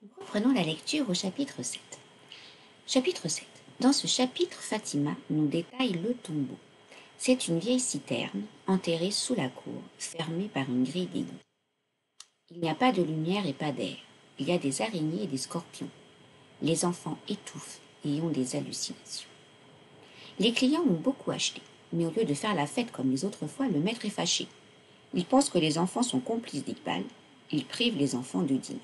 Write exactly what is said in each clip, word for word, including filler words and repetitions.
Reprenons la lecture au chapitre sept. Chapitre sept. Dans ce chapitre, Fatima nous détaille le tombeau. C'est une vieille citerne, enterrée sous la cour, fermée par une grille d'égout. Il n'y a pas de lumière et pas d'air. Il y a des araignées et des scorpions. Les enfants étouffent et ont des hallucinations. Les clients ont beaucoup acheté, mais au lieu de faire la fête comme les autres fois, le maître est fâché. Il pense que les enfants sont complices d'Iqbal. Il prive les enfants de dîner.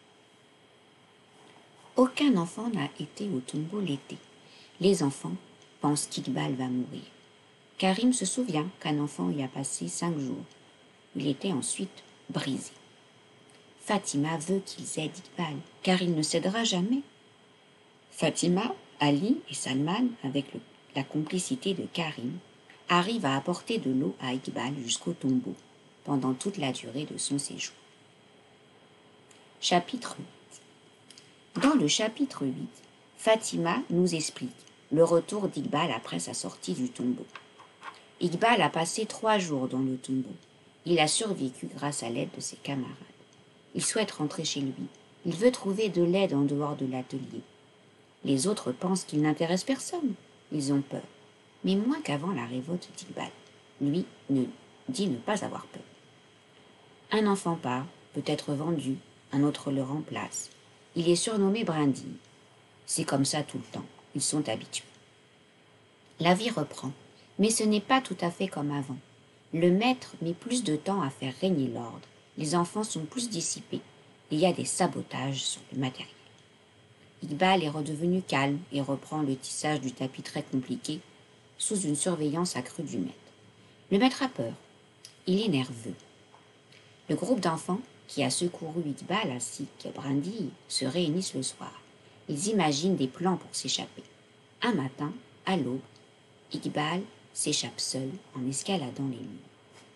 Aucun enfant n'a été au tombeau l'été. Les enfants pensent qu'Iqbal va mourir. Karim se souvient qu'un enfant y a passé cinq jours. Il était ensuite brisé. Fatima veut qu'ils aident Iqbal, car il ne cédera jamais. Fatima, Ali et Salman, avec le, la complicité de Karim, arrivent à apporter de l'eau à Iqbal jusqu'au tombeau, pendant toute la durée de son séjour. Chapitre huit. Dans le chapitre huit, Fatima nous explique le retour d'Iqbal après sa sortie du tombeau. Iqbal a passé trois jours dans le tombeau. Il a survécu grâce à l'aide de ses camarades. Il souhaite rentrer chez lui. Il veut trouver de l'aide en dehors de l'atelier. Les autres pensent qu'il n'intéresse personne. Ils ont peur, mais moins qu'avant la révolte d'Iqbal. Lui ne dit ne pas avoir peur. Un enfant part, peut être vendu, un autre le remplace. Il est surnommé Brindille. C'est comme ça tout le temps. Ils sont habitués. La vie reprend, mais ce n'est pas tout à fait comme avant. Le maître met plus de temps à faire régner l'ordre. Les enfants sont plus dissipés. Il y a des sabotages sur le matériel. Iqbal est redevenu calme et reprend le tissage du tapis très compliqué sous une surveillance accrue du maître. Le maître a peur. Il est nerveux. Le groupe d'enfants qui a secouru Iqbal ainsi que Brindille se réunissent le soir. Ils imaginent des plans pour s'échapper. Un matin, à l'aube, Iqbal s'échappe seul en escaladant les murs.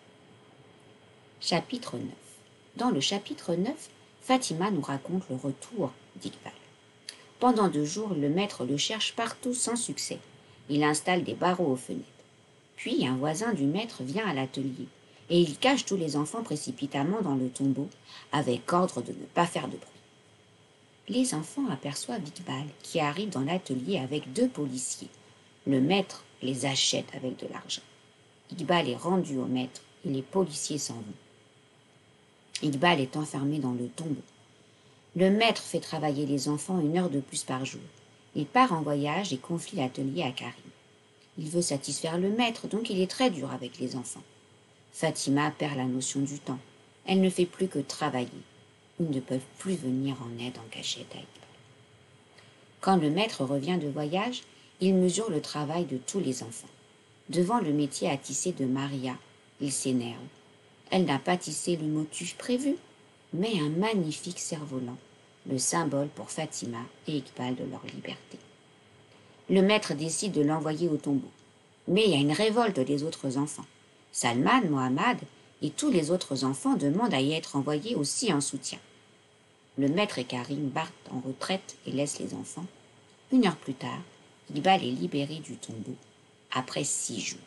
Chapitre neuf. Dans le chapitre neuf, Fatima nous raconte le retour d'Iqbal. Pendant deux jours, le maître le cherche partout sans succès. Il installe des barreaux aux fenêtres. Puis un voisin du maître vient à l'atelier et il cache tous les enfants précipitamment dans le tombeau avec ordre de ne pas faire de bruit. Les enfants aperçoivent Iqbal qui arrive dans l'atelier avec deux policiers. Le maître les achète avec de l'argent. Iqbal est rendu au maître et les policiers s'en vont. Iqbal est enfermé dans le tombeau. Le maître fait travailler les enfants une heure de plus par jour. Il part en voyage et confie l'atelier à Karim. Il veut satisfaire le maître, donc il est très dur avec les enfants. Fatima perd la notion du temps. Elle ne fait plus que travailler. Ils ne peuvent plus venir en aide en cachette à Iqbal. Quand le maître revient de voyage, il mesure le travail de tous les enfants. Devant le métier à tisser de Maria, il s'énerve. Elle n'a pas tissé le motif prévu, mais un magnifique cerf-volant, le symbole pour Fatima et Iqbal de leur liberté. Le maître décide de l'envoyer au tombeau, mais il y a une révolte des autres enfants. Salman, Mohammad et tous les autres enfants demandent à y être envoyés aussi en soutien. Le maître et Karim partent en retraite et laissent les enfants. Une heure plus tard, Iqbal est libéré du tombeau, après six jours.